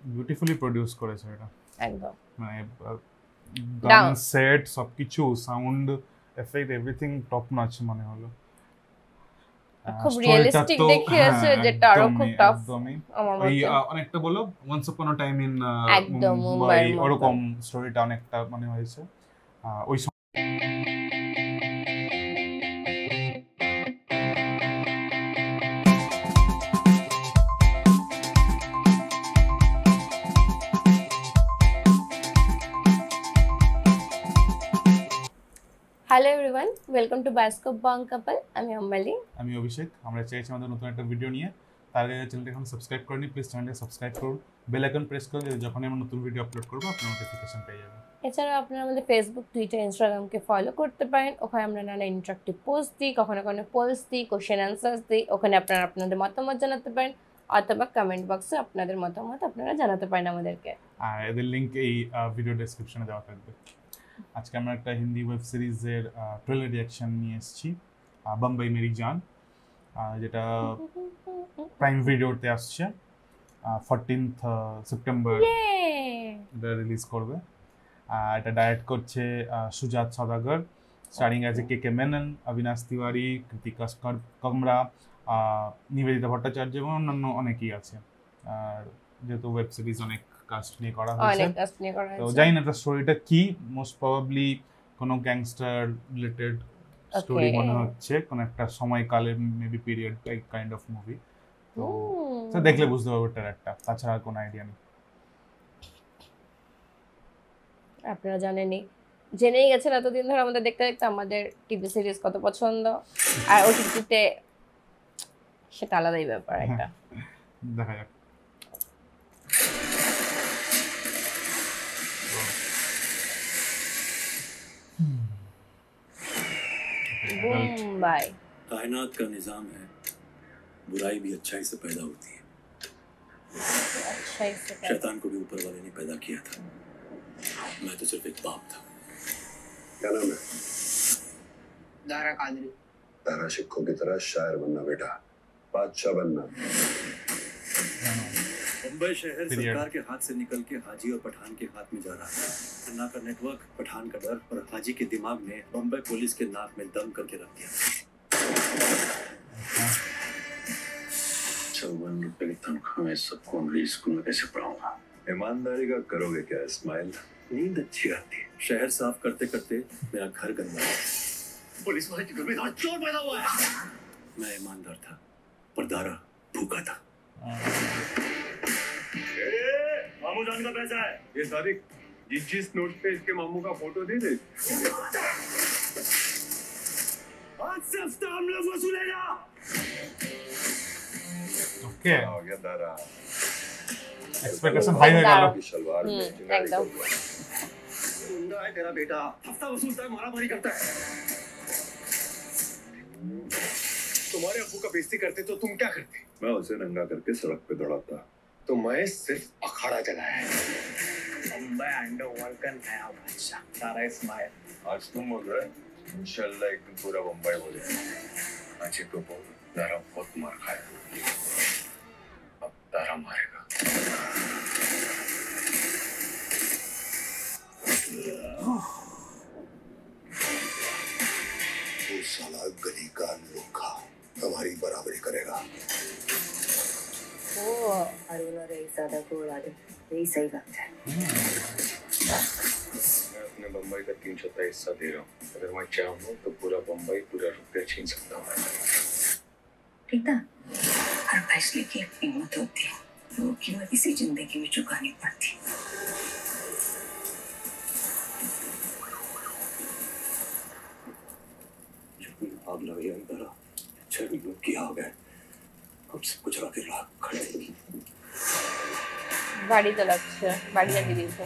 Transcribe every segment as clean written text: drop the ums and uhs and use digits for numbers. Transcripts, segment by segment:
Beautifully produce করেছে এটা একদম মানে গান সেট সবকিছু sound effect everything top notch মনে হলো খুব রিয়েলিস্টিক দেখিয়েছে যেটা আরো খুব টাফ আমার মতে ওই অনেকটা বলো once upon a time in একদম মুম্বাই ওরকম স্টোরিটা অনেকটা মনে হয়েছে ওই hello everyone welcome to Bioscope Bong Couple আমি অম্বালি আমি অভিষেক আমরা চাইছি আমাদের নতুন একটা ভিডিও নিয়ে তার আগে চ্যানেলটা এখন সাবস্ক্রাইব করুন প্লিজ চ্যানেলটা সাবস্ক্রাইব করুন বেল আইকন প্রেস করুন যখন আমরা নতুন ভিডিও আপলোড করব আপনারা নোটিফিকেশন পেয়ে যাবেন এছাড়া আপনারা আমাদের ফেসবুক টুইটার ইনস্টাগ্রামকে ফলো করতে পারেন ওখানে আমরা নানা ইন্টারেক্টিভ পোস্ট দিই কখনো কখনো পোলস দিই কোশ্চেন অ্যান্সার্স দিই ওখানে আপনারা আপনাদের মতামত জানাতে পারেন অথবা কমেন্ট বক্সে আপনাদের মতামত আপনারা জানাতে পারেন আমাদেরকে আর এদের লিংক এই ভিডিও ডেসক্রিপশনে দেওয়া থাকবে আজকে আমরা একটা হিন্দি ওয়েব সিরিজের ট্রেলার রিঅ্যাকশন নিয়ে এসেছি বাম্বাই মেরি জান যেটা প্রাইম ভিডিওতে আসছে 14th সেপ্টেম্বর এটা রিলিজ করবে এটা ডাইরেক্ট করছে সুজাত সৌদাগর স্টারিং আছে কে মেনন অবিনাশ তিওয়ারি কৃতিকা কামরা নিবেদিতা ভট্টাচার্য এবং অন্যান্য অনেকেই আছে আর যেহেতু ওয়েব সিরিজ অনেক কাস্ট নিয়ে করা হয়েছে তো জানি না এটা স্টোরিটা কি মোস্ট প্রবাবলি কোনো গ্যাংস্টার রিলেটেড স্টোরি মনে হচ্ছে কোন একটা সময়কালের maybe period kind of movie তো দেখলে বুঝতে পারবো ট্রেলারটা তাছাড়া কোনো আইডিয়া নেই আপনারা জানেনই জেনেই গেছেন এতদিন ধরে আমাদের দেখতে দেখতে আমাদের টিভি সিরিজ কত পছন্দ আর ওটিটিতে সেটা আলাদাই ব্যাপার একটা দেখা যাক मुंबई कायनात का निजाम है बुराई भी अच्छाई से पैदा होती है शैतान को भी ऊपर वाले ने पैदा किया था मैं तो सिर्फ एक बाप था क्या नाम है दारा कादरी दारा शिक्कों की तरह शायर बनना बेटा बादशाह बनना मुंबई शहर सरकार के हाथ से निकल के हाजी और पठान के हाथ में जा रहा है अन्ना का नेटवर्क पठान का डर और हाजी के दिमाग ने बम्बई पुलिस के नाक में दम करके रख दिया 54 रुपए की तनख्वाह में सबको अंग्रेजी स्कूल में कैसे पढ़ाऊंगा ईमानदारी का करोगे क्या इस्माइल नींद अच्छी आती है शहर साफ करते करते मेरा घर गंदा है पुलिस वाले के घर में चोर पैदा हुआ है मैं ईमानदार था पर दारा भूखा था मामू जान का पैसा है ये तारीख जिस नोट पे इसके मामू का फोटो दे दे आज से हफ्ता हम लोग वसूलेगा ओके हो गया दारा एक्सपेक्टेशन हाई हो गया शलवार में एकदम गुंडा है तेरा बेटा हफ्ता वसूलता है मारामारी करता है तुम्हारे अब्बू का बेइज्जती करते तो तुम क्या करते मैं उसे नंगा करके सड़क पे दौड़ाता तो मैं सिर्फ अखाड़ा चलाया है मुंबई अंडरवर्ल्ड का नया बादशाह दारा इस्माइल आज तुम बोल रहे इंशाल्लाह एक दिन पूरा बम्बई बोलेगा आज तो बोल दारा बहुत मार खाया अब दारा मारेगा वो साला गली का लोखा हमारी बराबरी करेगा ओ अरुणा रे ज्यादा को उड़ा दे यही सही बात है मैं अपने बम्बई का 3/4 हिस्सा दे रहा हूँ अगर मैं चाहूँ तो पूरा बम्बई पूरा रुपया छीन सकता हूँ प्रीता हर फैसले की एक कीमत होती है वो कीमत इसी जिंदगी में चुकानी पड़ती है आग लगी अंदर छवि क्या हो गया अब सब कुछ आके रात खड़े गाड़ी तो लगছে বাড়ি লাগিয়ে দিয়েছে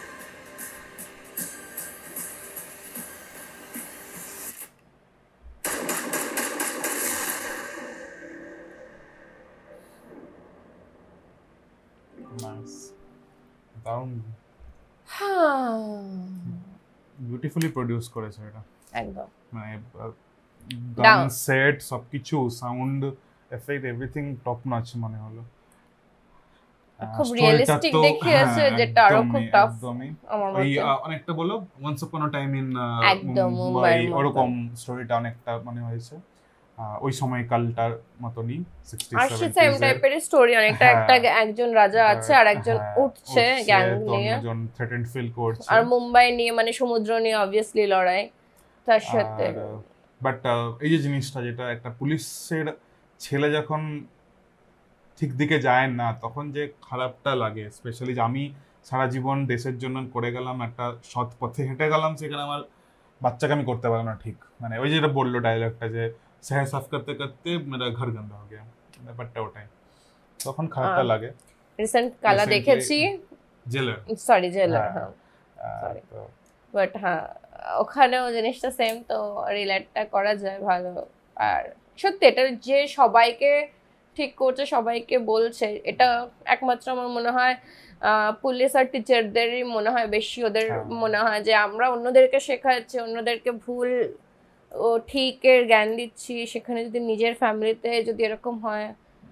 নাইস দারুণ হ্যাঁ বিউটিফুলি প্রডিউস করেছে এটা একদম মানে গান সেট সবকিছু sound effect everything top notch মনে হলো খুব storyটা রিয়েলিস্টিক তো, দেখিয়েছে, হ্যাঁ, যেটা আরো খুব একদমই, টাফ একদমই। আমার ওই মতে। অনেকটা বলো once upon a time in একদম, মুম্বাই, মুম্বাইয়ের মতো। ওরকম স্টোরিটা অনেকটা মনে হয়েছে। ওই সময়কালটার মতনই 60s আর সে 70s সেম এর। টাইপের স্টোরি অনেকটা, হ্যাঁ, একটা একজন রাজা আছে আর একজন হ্যাঁ, উঠছে গ্যাং তো নিয়ে, অন্যজন থ্রেটেন্ড ফিল করছে। আর মুম্বাই নিয়ে মানে সমুদ্র নিয়ে অবভিয়াসলি লড়াই তার সাথে। বাট এই যে জিনিসটা, যেটা একটা পুলিশের ছেলে যখন ঠিক দিকে যায় না, তখন যে খারাপটা লাগে, স্পেশালি যে আমি সারা জীবন দেশের জন্য করে গেলাম, একটা সৎ পথে হেঁটে গেলাম, সেখানে আমার বাচ্চাকে আমি করতে পারলাম না ঠিক, মানে ওই যেটা বললো ডায়লগটা যে শহর সাফ করতে করতে মেরা ঘর গন্ধা হয়ে গেয়া, ব্যাপারটা ওটাই, তখন খারাপটা লাগে। রিসেন্ট কালা দেখেছি, জেলার, সরি জেলার, হ্যাঁ sorry. বাট হ্যাঁ, ওখানেও জিনিসটা সেম, তো রিলেটটা করা যায় ভালো। আর সত্যি এটা যে সবাইকে ঠিক করছে, সবাইকে বলছে, এটা একমাত্র আমার মনে হয় পুলিশ আর টিচারদেরই মনে হয় বেশি, ওদের মনে হয় যে আমরা অন্যদেরকে শেখাচ্ছি, অন্যদেরকে ভুল ও ঠিকের জ্ঞান দিচ্ছি, সেখানে যদি নিজের ফ্যামিলিতে যদি এরকম হয়।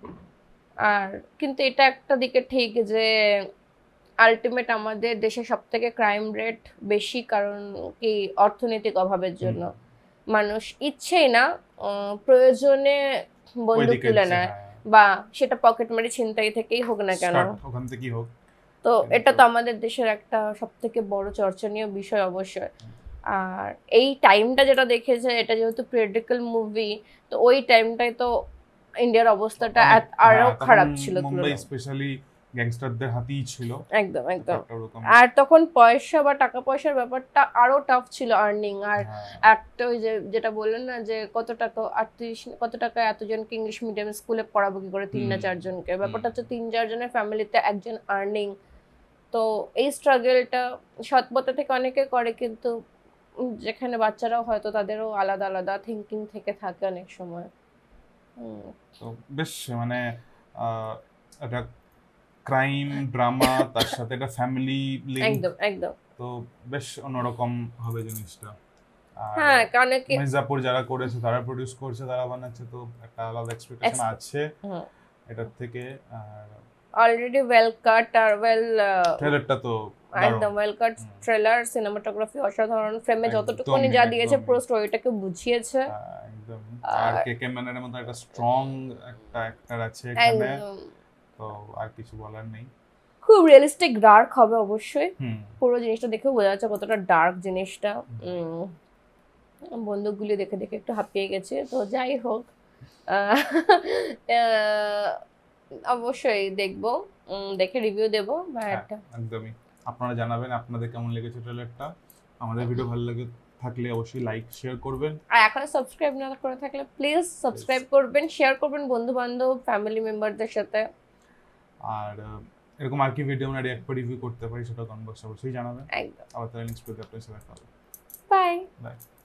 আর কিন্তু এটা একটা দিকে ঠিক যে আলটিমেট আমাদের দেশে সব থেকে ক্রাইম রেট বেশি, কারণ কি অর্থনৈতিক অভাবের জন্য মানুষ ইচ্ছেই না প্রয়োজনে বন্দুক তুলে নেয়, বা সেটা পকেট মারি ছিনতাই থেকেই হোক না কেন, ওখান থেকেই হোক। তো এটা তো আমাদের দেশের একটা সব থেকে বড় চর্চনীয় বিষয় অবশ্যই। আর এই টাইমটা যেটা দেখেছে, এটা যেহেতু পলিটিক্যাল মুভি, তো ওই টাইমটাই তো ইন্ডিয়ার অবস্থাটা আরো খারাপ ছিল, মুম্বাই স্পেশালি গ্যাংস্টারদের হাতেই ছিল, একদম একদম। আর তখন পয়সা বা টাকা পয়সার ব্যাপারটা আরো টাফ ছিল, আর্নিং। আর একটা ওই যে যেটা বললেন না যে কত টাকা এতজনকে ইংলিশ মিডিয়াম স্কুলে পড়াবো কি করে, 3 না 4 জনকে, ব্যাপারটা হচ্ছে 3-4 জনের ফ্যামিলিতে একজন আর্নিং। তো এই স্ট্রাগলটা সৎ পথে থেকে অনেকে করে, কিন্তু যেখানে বাচ্চারাও হয়তো তাদেরও আলাদা আলাদা থিঙ্কিং থেকে থাকে অনেক সময়। তো বেশ মানে একটা ক্রাইম ড্রামা, তার সাথে একটা ফ্যামিলি লিংক, একদম একদম, তো বেশ অন্যরকম হবে জিনিসটা। হ্যাঁ, কারণ কি মির্জাপুর যারা করেছে, তারা প্রডিউস করছে, তারা বানাচ্ছে, তো একটা আলাদা এক্সপেকটেশন আছে এটার থেকে। আর অলরেডি ওয়েল কাট আর ওয়েল ট্রেলারটা তো একদম ওয়েল কাট ট্রেলার, সিনেমাটোগ্রাফি অসাধারণ, ফ্রেমে যতটুকুনি যা দিয়েছে পুরো স্টোরিটাকে বুঝিয়েছে একদম। আর কে মেননের মতো একটা স্ট্রং একটা অ্যাক্টর আছে এখানে, তো আর কিছু বলার নেই। খুব রিয়েলিস্টিক ডার্ক হবে অবশ্যই, পুরো জিনিসটা দেখে বোঝা যাচ্ছে কতটা ডার্ক জিনিসটা। বন্দুকগুলি দেখে দেখে একটু হাঁপিয়ে গেছে, তো যাই হোক অবশ্যই দেখবো, দেখে রিভিউ দেবো। একদমই, আপনারা জানাবেন আপনাদের কেমন লেগেছে ট্রেলারটা। আমাদের ভিডিও ভালো লাগে থাকলে অবশ্যই লাইক শেয়ার করবেন, আর এখনো সাবস্ক্রাইব না করে থাকলে প্লিজ সাবস্ক্রাইব করবেন, শেয়ার করবেন বন্ধু বান্ধব ফ্যামিলি মেম্বারদের সাথে। আর এরকম আর কি ভিডিও আমরা রিঅ্যাক্ট করে রিভিউ করতে পারি সেটা কমেন্ট বক্সে অবশ্যই জানাবেন। একদম। আবার তাহলে নেক্সট ভিডিওতে আপনাদের সাথে দেখা হবে। Bye by.